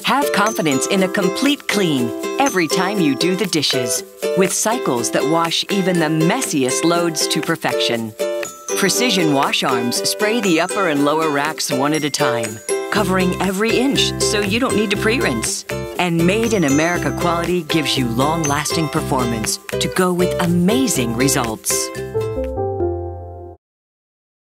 Have confidence in a complete clean every time you do the dishes, with cycles that wash even the messiest loads to perfection. Precision wash arms spray the upper and lower racks one at a time, covering every inch so you don't need to pre-rinse. And Made in America quality gives you long-lasting performance to go with amazing results.